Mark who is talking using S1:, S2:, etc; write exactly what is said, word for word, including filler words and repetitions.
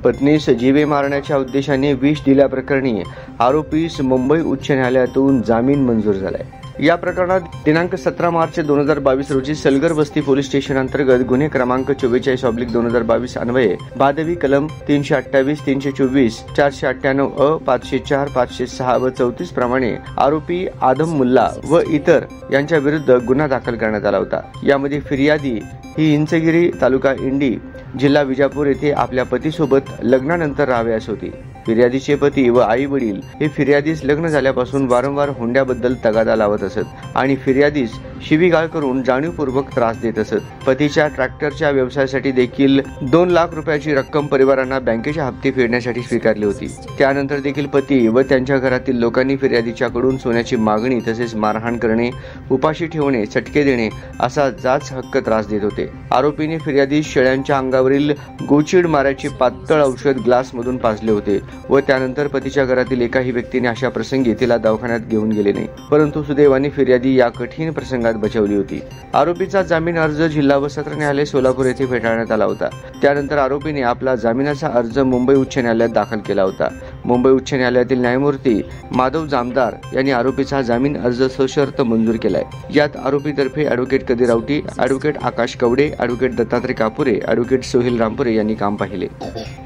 S1: पत्नीस जीवे मारण्याच्या उद्देशाने विष दिल्याप्रकरणी आरोपीस मुंबई उच्च न्यायालयातून जामीन मंजूर झालाय। या प्रकरणात दिनांक सतरा मार्च दोन हजार बावीस रोजी सलगर वस्ती पोलीस स्टेशन अंतर्गत गुन्हे क्रमांक चव्वेचाळीस ऑब्लिक दोन हजार बावीस अन्वये भादवी कलम तीनशे अठ्ठावीस तीनशे चोवीस चारशे अठ्ठ्याण्णव अ पाचशे चार पाचशे सहा व चौतीस प्रमाणे आरोपी आदम मुल्ला व इतर यांच्या विरुद्ध गुन्हा दाखल करण्यात आला होता। यामध्ये फिर्यादी ही इंचगिरी तालुका इंडी जिल्हा विजापूर येथे आपल्या पतीसोबत लग्नानंतर राहावयास होती। फिर्यादीचे पती व आई वडील हे फिर्यादीस लग्न झाल्यापासून वारंवार हुंड्याबद्दल तगादा लावत असत आणि फिर्यादीस शिवीगाळ करून जाणीवपूर्वक त्रास देत असत। पतीच्या ट्रॅक्टरच्या व्यवसायासाठी देखील दोन लाख रुपयाची रक्कम परिवारांना बँकेच्या हप्ते फेडण्यासाठी स्वीकारली होती। त्यानंतर देखील पती व त्यांच्या घरातील लोकांनी फिर्यादीच्याकडून सोन्याची मागणी तसेच मारहाण करणे, उपाशी ठेवणे, चटके देणे असा जाच हक्क त्रास देत होते। आरोपीने फिर्यादीस शेळ्यांच्या अंगावरील गोचीड मारायचे पातळ औषध ग्लासमधून पाजले होते व त्यानंतर पतीच्या घरातील एकाही व्यक्तीने अशा प्रसंगी तिला दवाखान्यात घेऊन गेले नाही, परंतु सुदैवाने फिर्यादी या कठीण प्रसंगात बचावली होती। आरोपीचा जामीन अर्ज जिल्हा व सत्र न्यायालय सोलापूर येथे फेटाळण्यात आला होता। त्यानंतर आरोपीने आपला जामिनाचा अर्ज मुंबई उच्च न्यायालयात दाखल केला होता। मुंबई उच्च न्यायालयातील न्यायमूर्ती माधव जामदार यांनी आरोपीचा जामीन अर्ज सशर्त मंजूर केलाय। यात आरोपीतर्फे advocate Kadir Rawti, advocate Akash Kawade, advocate Dattatray Kapure, advocate Sohail Rampure यांनी काम पाहिले।